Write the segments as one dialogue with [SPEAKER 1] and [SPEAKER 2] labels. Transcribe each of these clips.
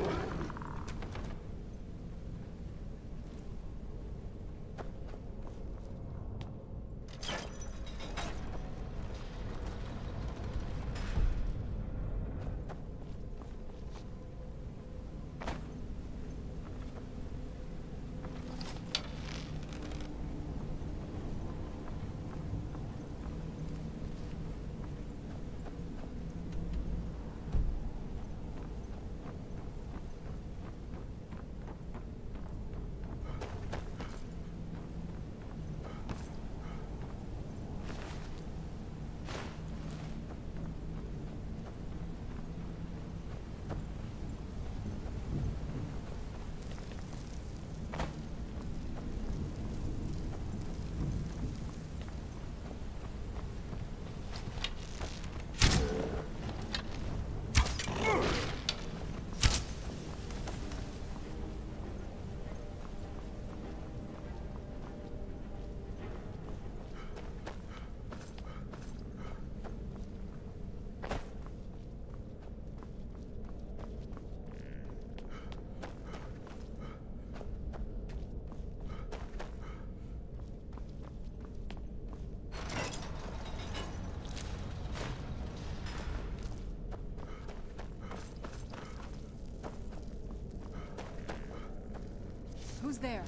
[SPEAKER 1] Who's there?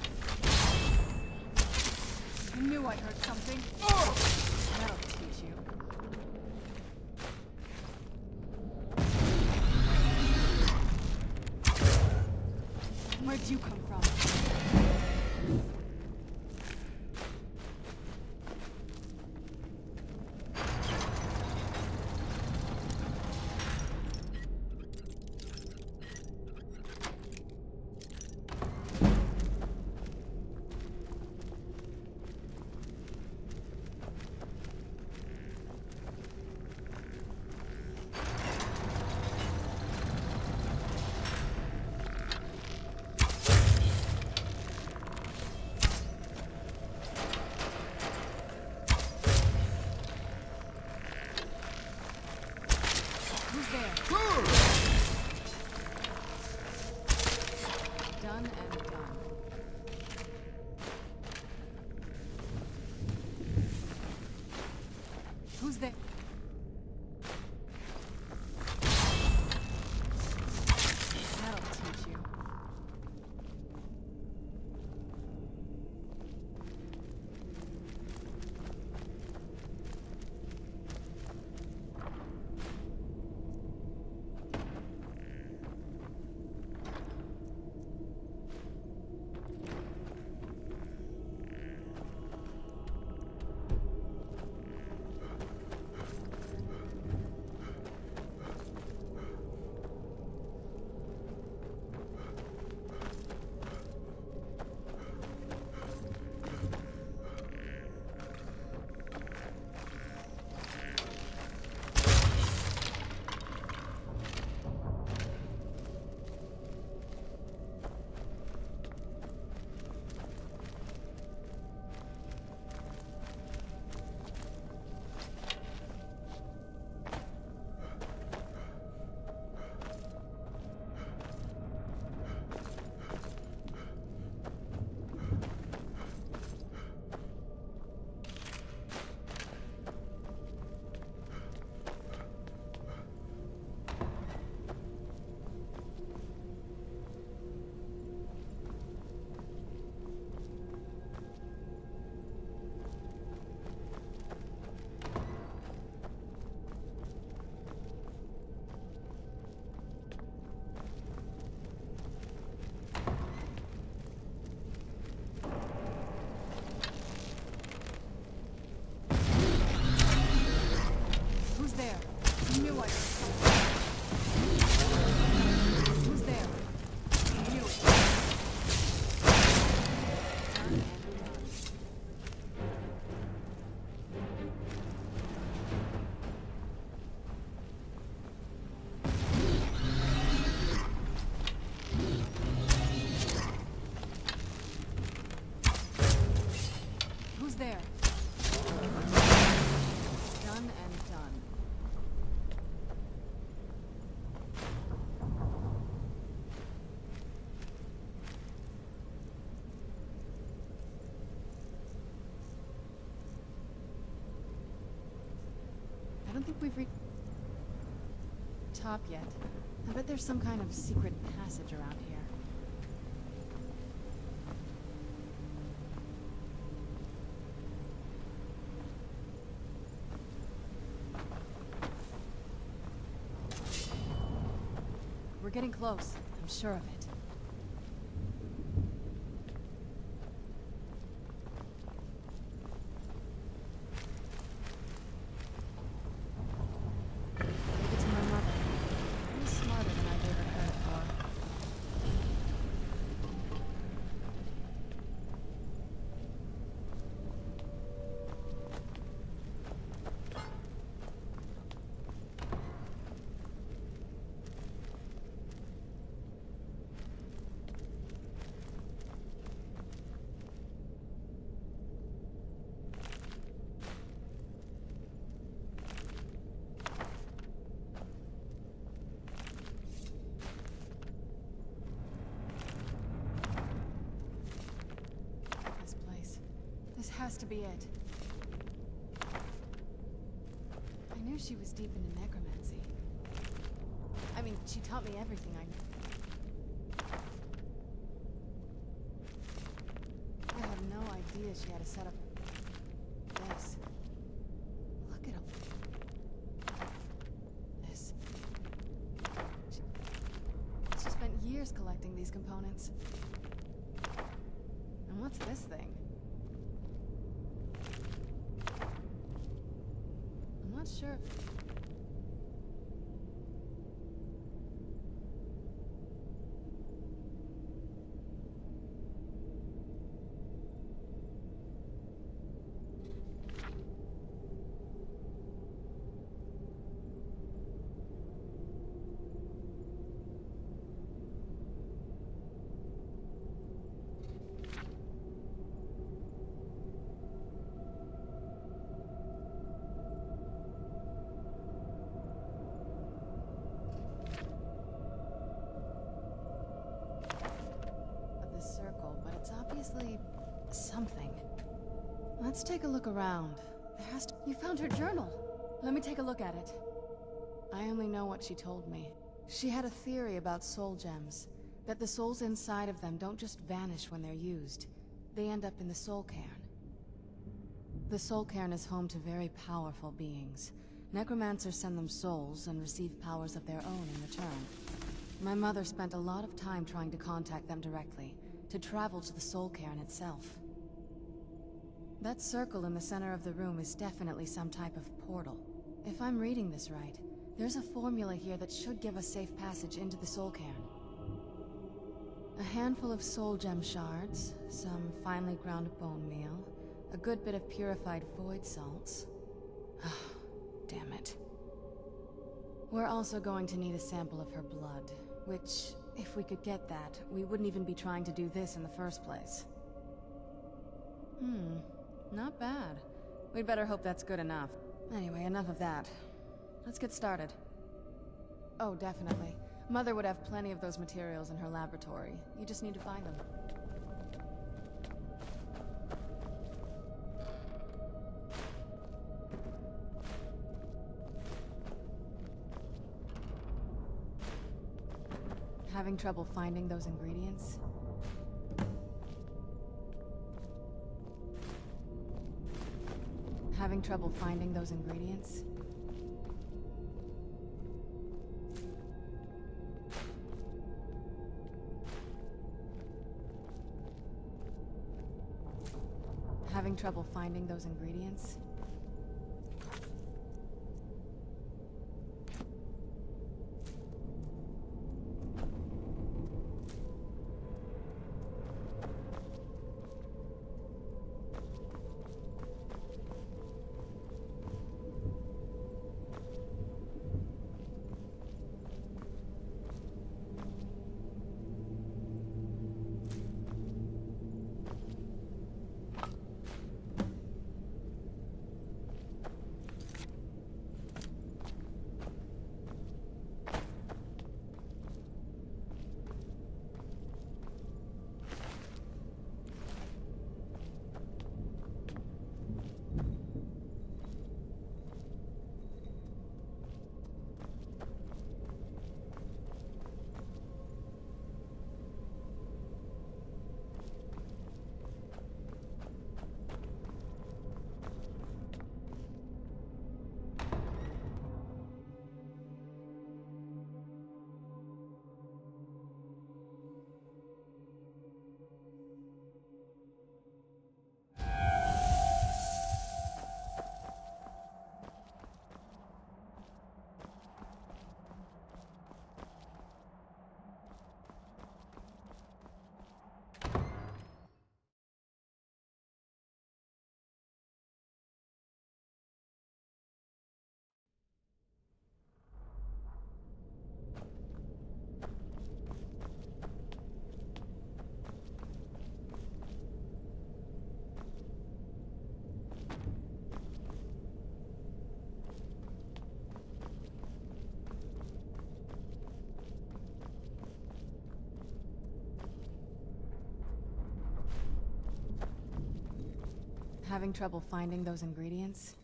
[SPEAKER 1] I knew I heard something. That'll teach you. Where'd you come from? we've reached the top yet. I bet there's some kind of secret passage around here. We're getting close. I'm sure of it. Maybe to my mother. She's smarter than I've ever heard for. This has to be it. I knew she was deep into necromancy. I mean, she taught me everything I knew. I had no idea she had a setup. This. Look at him. This. She spent years collecting these components. And what's this thing? I'm not sure. Circle, but it's obviously something. Let's take a look around. There has to... You found her journal. Let me take a look at it. I only know what she told me. She had a theory about soul gems, that the souls inside of them don't just vanish when they're used. They end up in the soul cairn. The soul cairn is home to very powerful beings. Necromancers send them souls and receive powers of their own in return. My mother spent a lot of time trying to contact them directly, to travel to the soul cairn itself. That circle in the center of the room is definitely some type of portal. If I'm reading this right, there's a formula here that should give us safe passage into the soul cairn. A handful of soul gem shards, some finely ground bone meal, a good bit of purified void salts. Damn it. We're also going to need a sample of her blood, which, if we could get that, we wouldn't even be trying to do this in the first place. Not bad. We'd better hope that's good enough. Anyway, enough of that. Let's get started. Oh, definitely. Mother would have plenty of those materials in her laboratory. You just need to find them. Having trouble finding those ingredients? Having trouble finding those ingredients? Having trouble finding those ingredients? Having trouble finding those ingredients?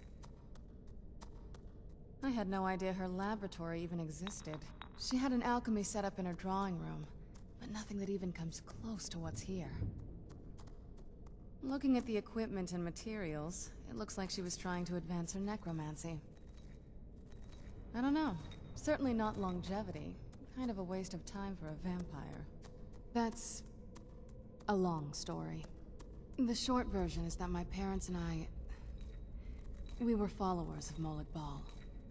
[SPEAKER 1] I had no idea her laboratory even existed. She had an alchemy set up in her drawing room, but nothing that even comes close to what's here. Looking at the equipment and materials, it looks like she was trying to advance her necromancy. I don't know. Certainly not longevity. Kind of a waste of time for a vampire. That's a long story. The short version is that my parents and we were followers of Molag Bal.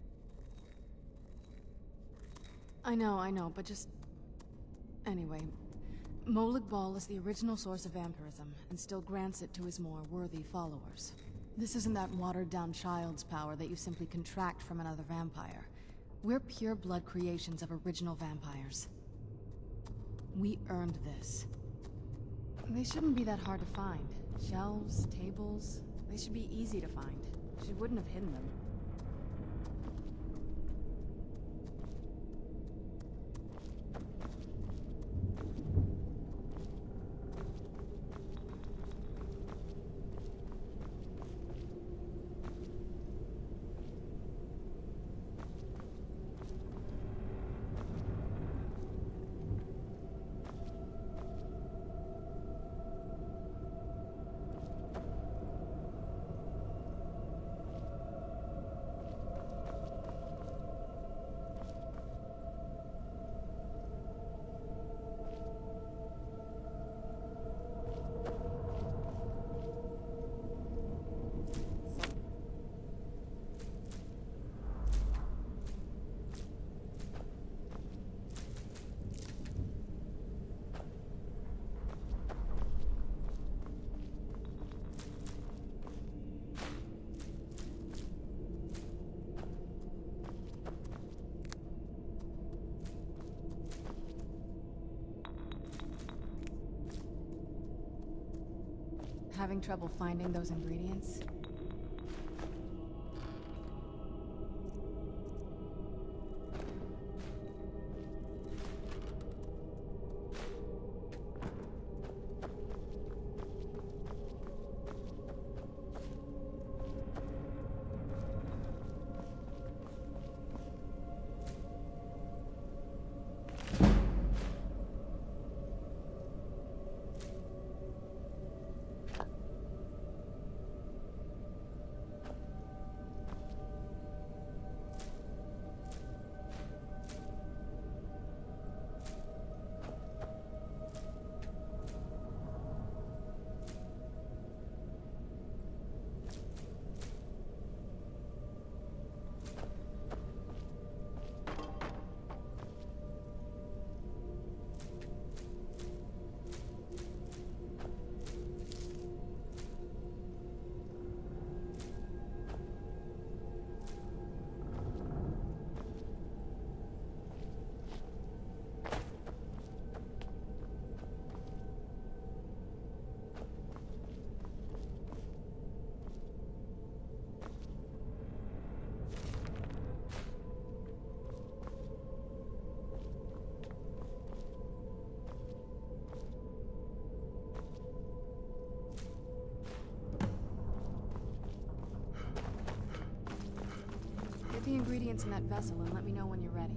[SPEAKER 1] I know, but just... Anyway, Molag Bal is the original source of vampirism, and still grants it to his more worthy followers. This isn't that watered-down child's power that you simply contract from another vampire. We're pure-blood creations of original vampires. We earned this. They shouldn't be that hard to find. Shelves, tables, they should be easy to find. She wouldn't have hidden them. Having trouble finding those ingredients? Get the ingredients in that vessel and let me know when you're ready.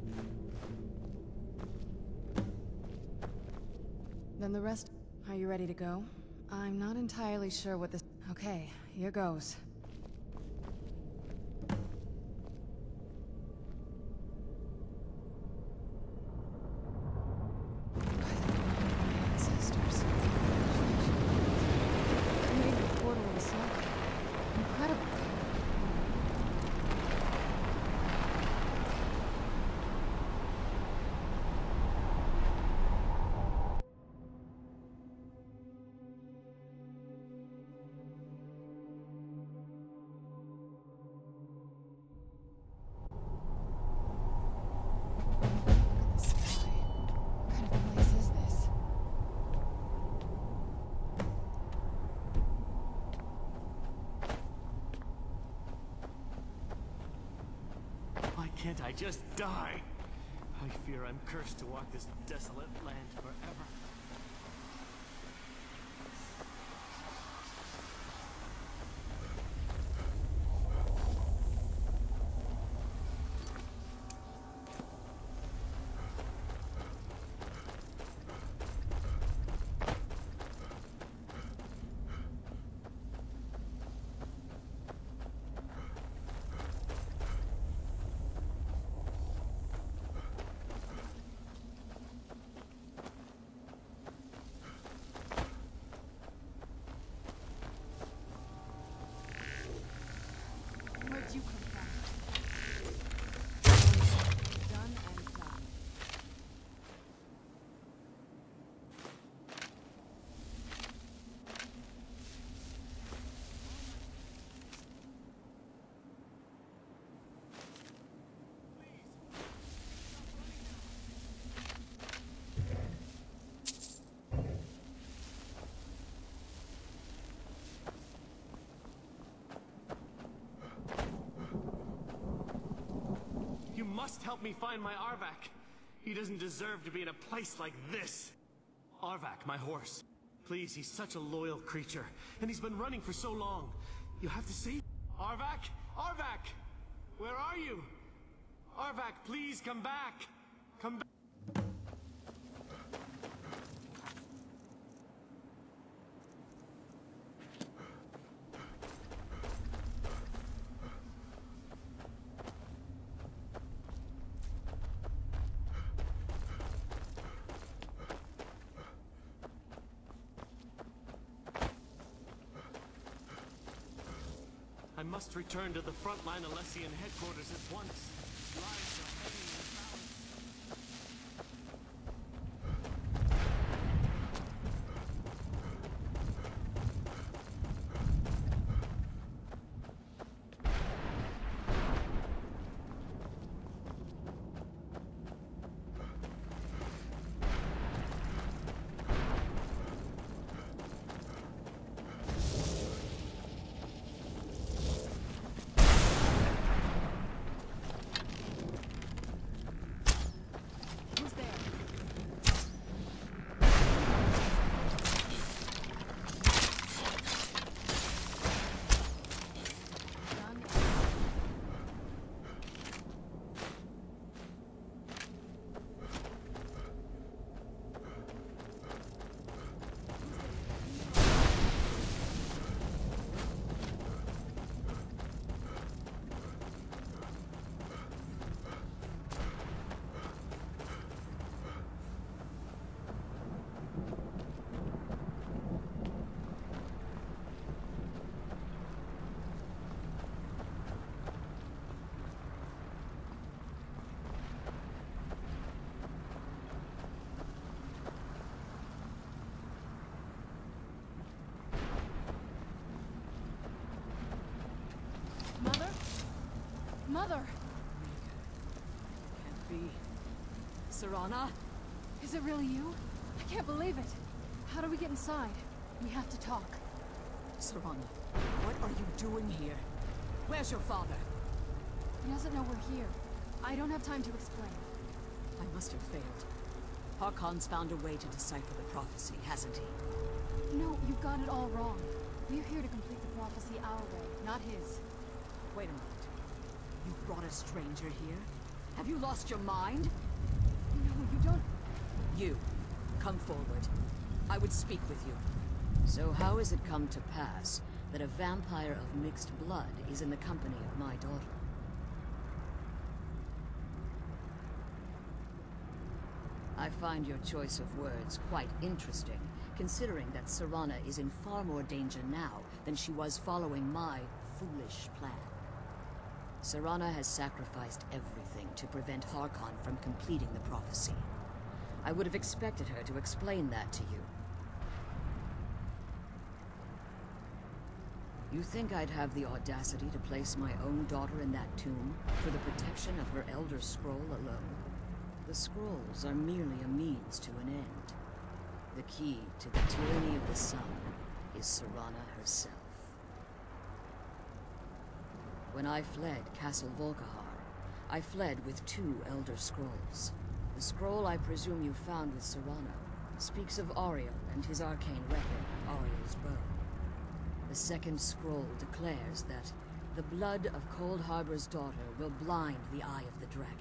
[SPEAKER 1] Then the rest... Are you ready to go? I'm not entirely sure what this... Okay, here goes. Ancestors. Made the portal in Skyrim. Incredible.
[SPEAKER 2] Can't I just die? I fear I'm cursed to walk this desolate land forever. must help me find my Arvak. He doesn't deserve to be in a place like this. Arvak, my horse. Please, he's such a loyal creature, and he's been running for so long. You have to see. Arvak! Arvak! Where are you? Arvak, please come back! Come back! I must return to the frontline Alessian headquarters at once. Lives are hanging in the balance.
[SPEAKER 1] Mother!
[SPEAKER 3] Can't be. Serana?
[SPEAKER 1] Is it really you? I can't believe it. How do we get inside? We have to talk.
[SPEAKER 3] Serana, what are you doing here? Where's your father?
[SPEAKER 1] He doesn't know we're here. I don't have time to explain.
[SPEAKER 3] I must have failed. Harkon's found a way to decipher the prophecy, hasn't he?
[SPEAKER 1] No, you've got it all wrong. We're here to complete the prophecy our way, not his.
[SPEAKER 3] Wait a moment. You brought a stranger here? Have you lost your mind?
[SPEAKER 1] No, you don't...
[SPEAKER 3] You, come forward. I would speak with you.
[SPEAKER 4] So how has it come to pass that a vampire of mixed blood is in the company of my daughter? I find your choice of words quite interesting, considering that Serana is in far more danger now than she was following my foolish plan. Serana has sacrificed everything to prevent Harkon from completing the prophecy. I would have expected her to explain that to you. You think I'd have the audacity to place my own daughter in that tomb for the protection of her Elder Scroll alone? The scrolls are merely a means to an end. The key to the tyranny of the sun is Serana herself. When I fled Castle Volkihar, I fled with 2 Elder Scrolls. The scroll I presume you found with Serana speaks of Auriel and his arcane weapon, Auriel's bow. The second scroll declares that the blood of Cold Harbor's daughter will blind the eye of the dragon.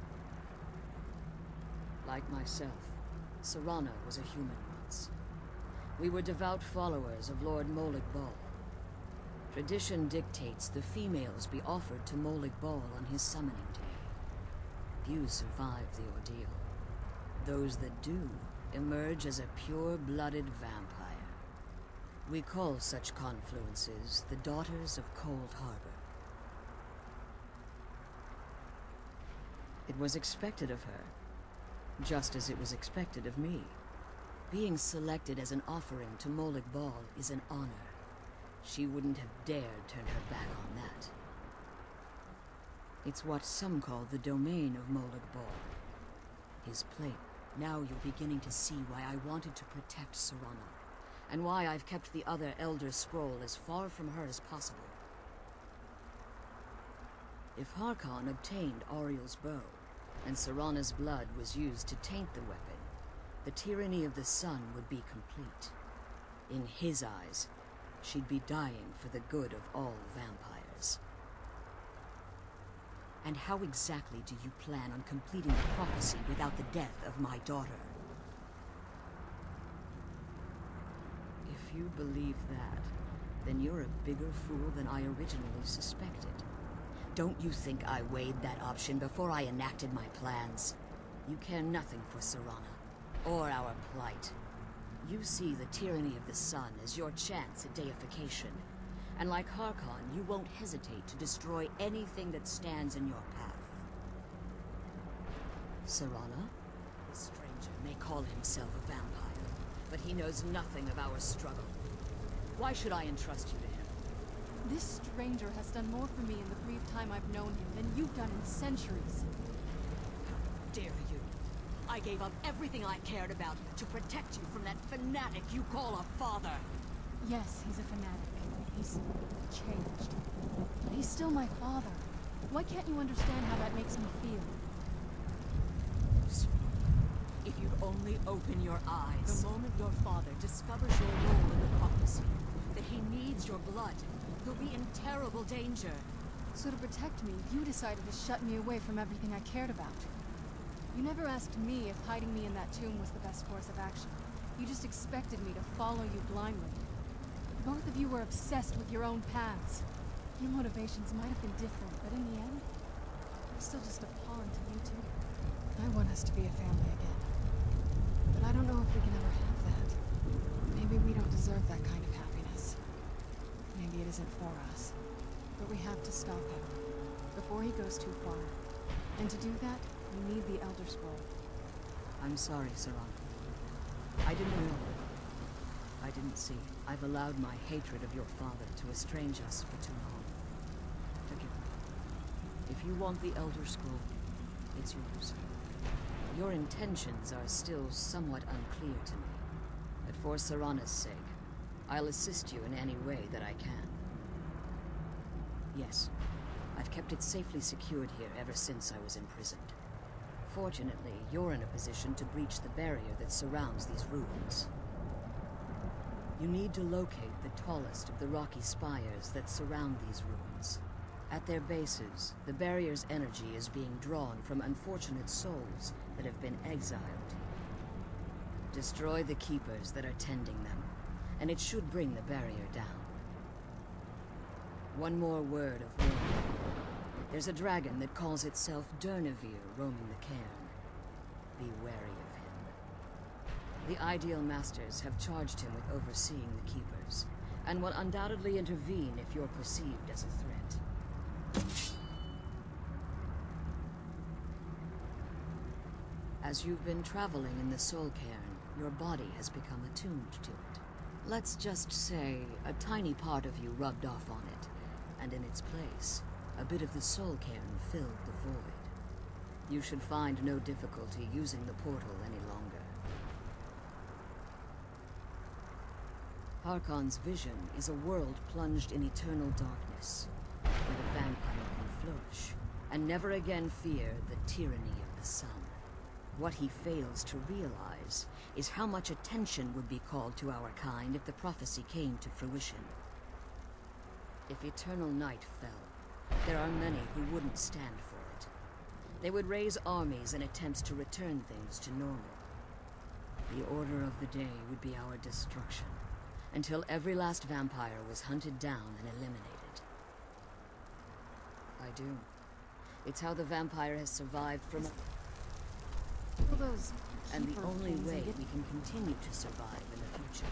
[SPEAKER 4] Like myself, Serana was a human once. We were devout followers of Lord Molig Bal. Tradition dictates the females be offered to Molig Bal on his summoning day. Few survive the ordeal. Those that do emerge as a pure-blooded vampire. We call such confluences the Daughters of Cold Harbor. It was expected of her, just as it was expected of me. Being selected as an offering to Molig Bal is an honor. She wouldn't have dared turn her back on that. It's what some call the domain of Molig Bal. His plate. Now you're beginning to see why I wanted to protect Serana, and why I've kept the other Elder Scroll as far from her as possible. If Harkon obtained Auriel's bow, and Serana's blood was used to taint the weapon, the tyranny of the sun would be complete. In his eyes, she'd be dying for the good of all vampires. And how exactly do you plan on completing the prophecy without the death of my daughter? If you believe that, then you're a bigger fool than I originally suspected. Don't you think I weighed that option before I enacted my plans? You care nothing for Serana, or our plight. You see the tyranny of the sun as your chance at deification. And like Harkon, you won't hesitate to destroy anything that stands in your path. Serana? This stranger may call himself a vampire, but he knows nothing of our struggle. Why should I entrust you to him?
[SPEAKER 1] This stranger has done more for me in the brief time I've known him than you've done in centuries.
[SPEAKER 4] How dare you! I gave up everything I cared about to protect you from that fanatic you call a father!
[SPEAKER 1] Yes, he's a fanatic. He's changed. But he's still my father. Why can't you understand how that makes me feel?
[SPEAKER 4] If you'd only open your eyes. The moment your father discovers your role in the prophecy, that he needs your blood, you'll be in terrible danger.
[SPEAKER 1] So to protect me, you decided to shut me away from everything I cared about. You never asked me if hiding me in that tomb was the best course of action. You just expected me to follow you blindly. Both of you were obsessed with your own paths. Your motivations might have been different, but in the end, I'm still just a pawn to you two. I want us to be a family again. But I don't know if we can ever have that. Maybe we don't deserve that kind of happiness. Maybe it isn't for us. But we have to stop him before he goes too far. And to do that, we need the Elder Scroll.
[SPEAKER 4] I'm sorry, Serana. I didn't know. I didn't see. I've allowed my hatred of your father to estrange us for too long. Forgive me. If you want the Elder Scroll, it's yours. Your intentions are still somewhat unclear to me, but for Serana's sake, I'll assist you in any way that I can. Yes, I've kept it safely secured here ever since I was imprisoned. Fortunately, you're in a position to breach the barrier that surrounds these ruins. You need to locate the tallest of the rocky spires that surround these ruins. At their bases, the barrier's energy is being drawn from unfortunate souls that have been exiled. Destroy the keepers that are tending them, and it should bring the barrier down. One more word of warning. There's a dragon that calls itself Durnevere roaming the cairn. Be wary of him. The Ideal Masters have charged him with overseeing the keepers, and will undoubtedly intervene if you're perceived as a threat. As you've been traveling in the Soul Cairn, your body has become attuned to it. Let's just say a tiny part of you rubbed off on it, and in its place, a bit of the Soul Cairn filled the void. You should find no difficulty using the portal any longer. Harkon's vision is a world plunged in eternal darkness, where the vampire can flourish, and never again fear the tyranny of the sun. What he fails to realize is how much attention would be called to our kind if the prophecy came to fruition. If eternal night fell, there are many who wouldn't stand for it. They would raise armies in attempts to return things to normal. The order of the day would be our destruction, until every last vampire was hunted down and eliminated. I do. It's how the vampire has survived from...
[SPEAKER 1] All those
[SPEAKER 4] and the
[SPEAKER 1] keeper
[SPEAKER 4] only
[SPEAKER 1] things I
[SPEAKER 4] way
[SPEAKER 1] did-
[SPEAKER 4] we can continue to survive in the future.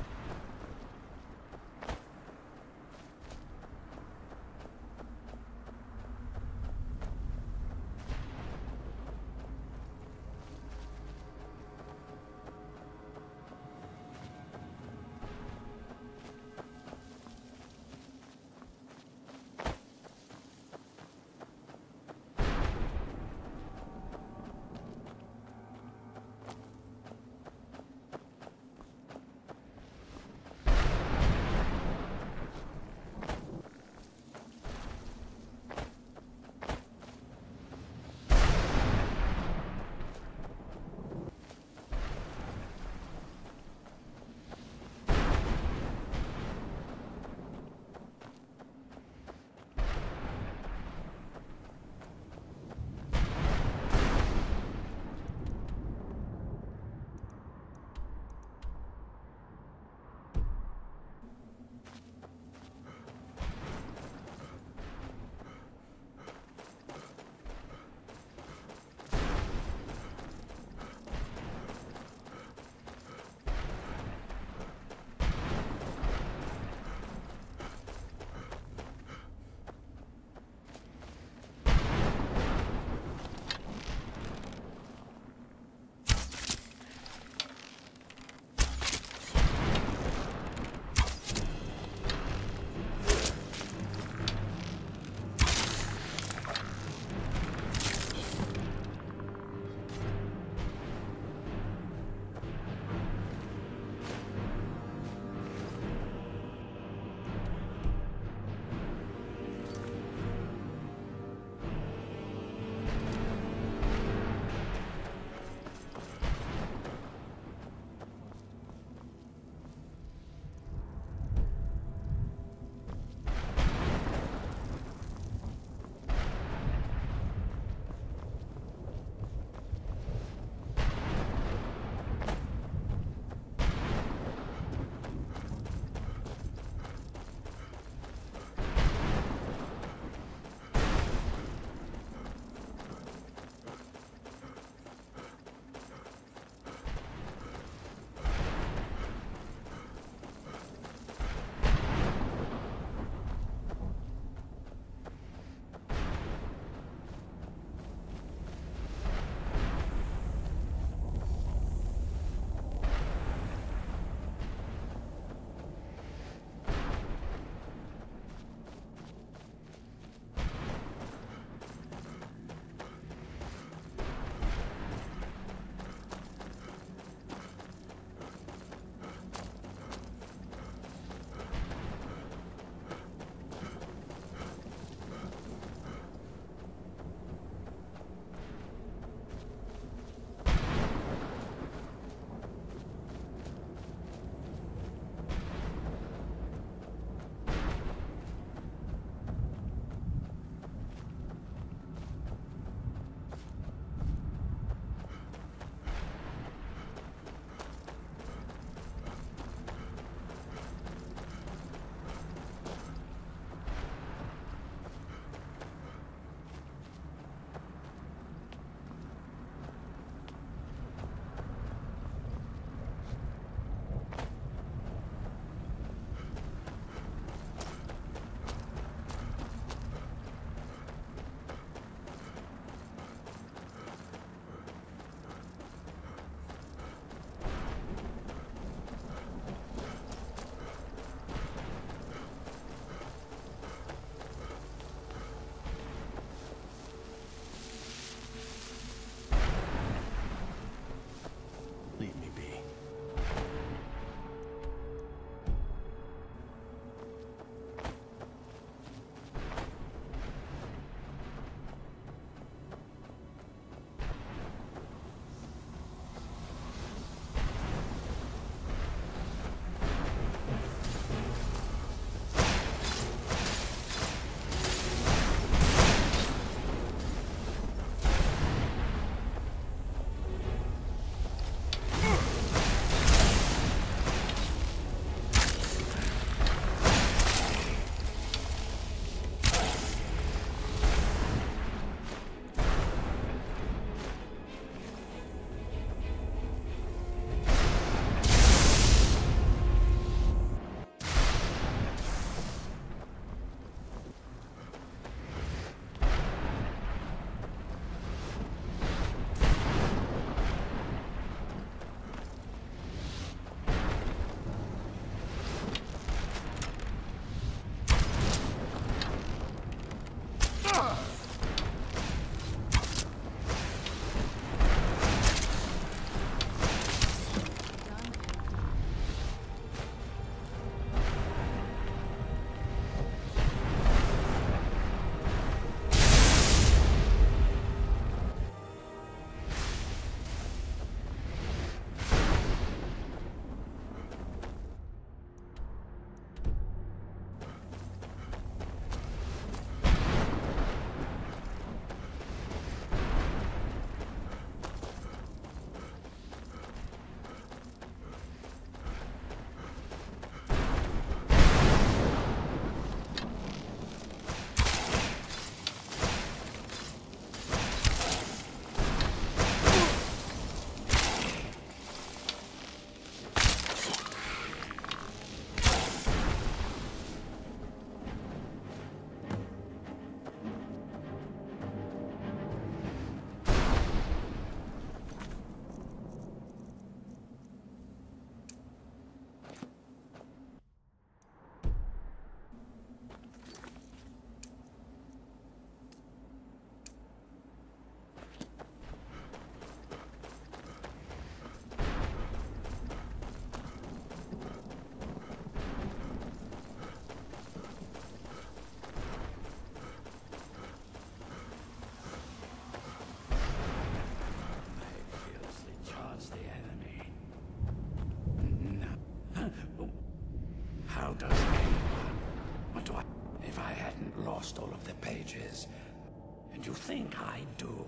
[SPEAKER 5] How does anyone? What do I... If I hadn't lost all of the pages, and you think I do?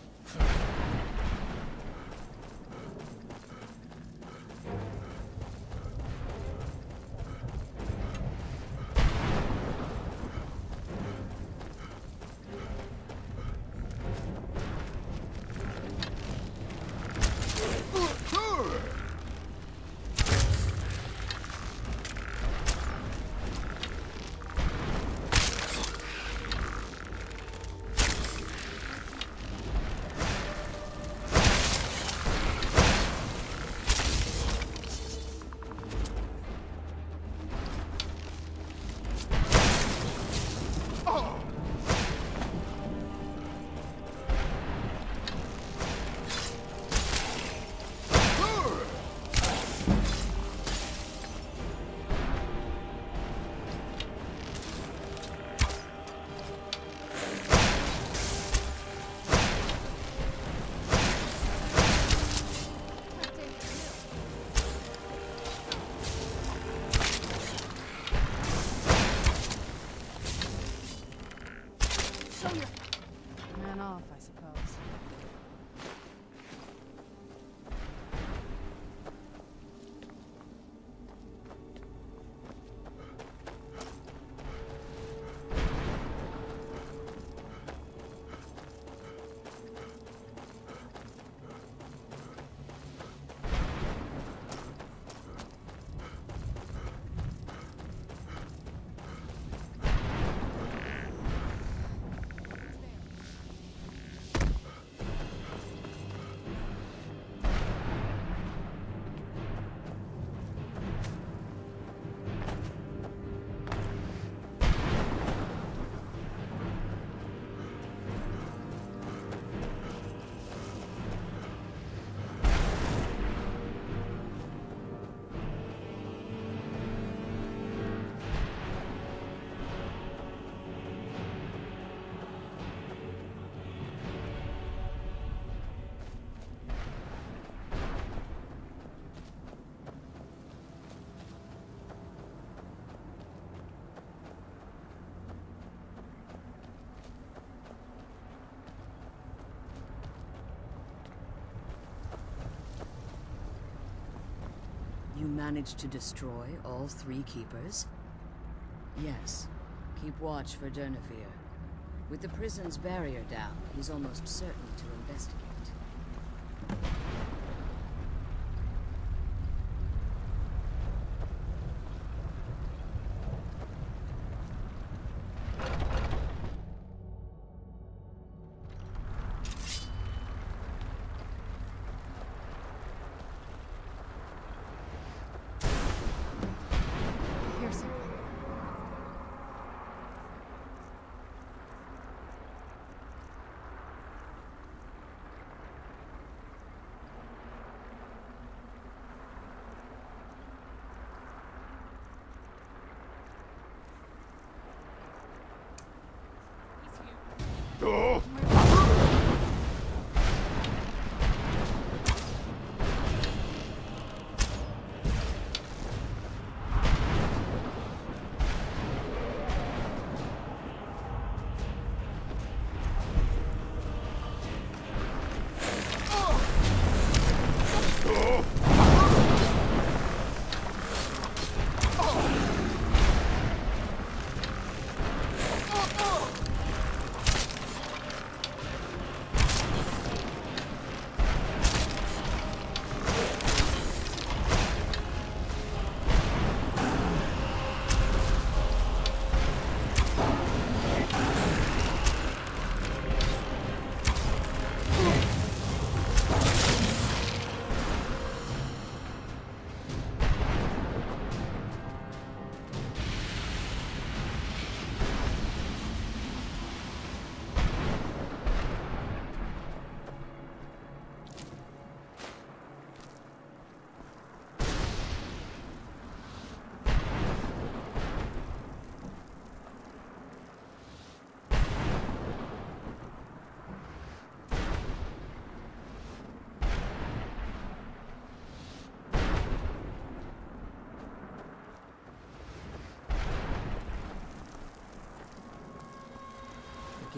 [SPEAKER 1] Man off, I suppose.
[SPEAKER 4] You managed to destroy all 3 keepers? Yes. Keep watch for Durnevere. With the prison's barrier down, he's almost certain to investigate.
[SPEAKER 1] Here's something.
[SPEAKER 5] Oh!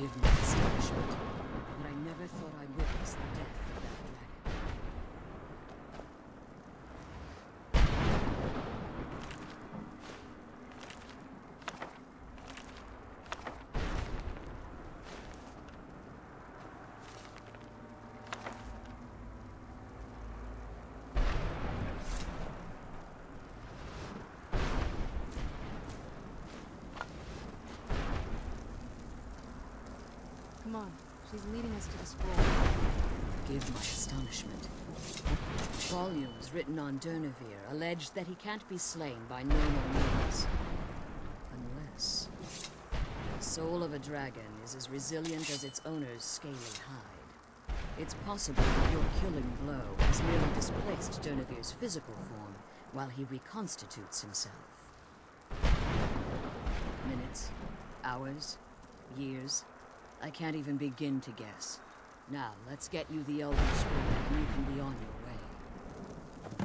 [SPEAKER 4] Forgive my astonishment, but I never thought I'd witness the death of that dragon.
[SPEAKER 1] Come on, she's leading us to the scroll.
[SPEAKER 4] Forgive my astonishment. Volumes written on Durnevere allege that he can't be slain by normal means. Unless... the soul of a dragon is as resilient as its owner's scaly hide. It's possible that your killing blow has merely displaced Durnevere's physical form while he reconstitutes himself. Minutes, hours, years... I can't even begin to guess. Now, let's get you the Elder Scroll, and you can be on your way.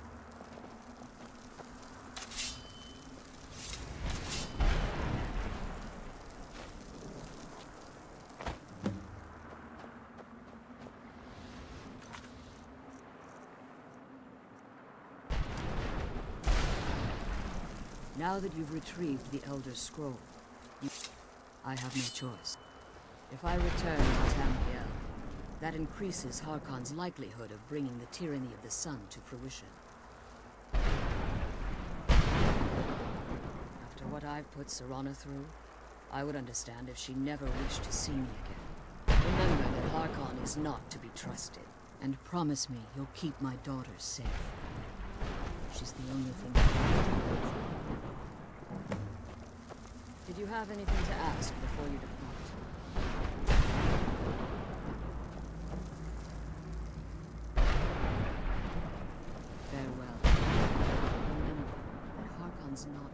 [SPEAKER 4] Now that you've retrieved the Elder Scroll, I have no choice. If I return to Tamriel, that increases Harkon's likelihood of bringing the tyranny of the sun to fruition. After what I've put Serana through, I would understand if she never wished to see me again. Remember that Harkon is not to be trusted, and promise me you'll keep my daughter safe. She's the only thing I can. Did you have anything to ask before you depart? Farewell. Remember that Harkon's not